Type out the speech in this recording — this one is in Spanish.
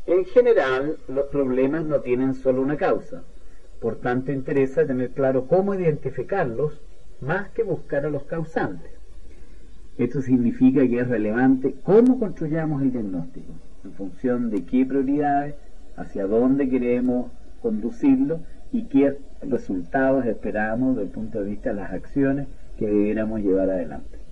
En general, los problemas no tienen solo una causa. Por tanto, interesa tener claro cómo identificarlos más que buscar a los causantes. Esto significa que es relevante cómo construyamos el diagnóstico, en función de qué prioridades, hacia dónde queremos conducirlo y qué resultados esperamos desde el punto de vista de las acciones que debiéramos llevar adelante.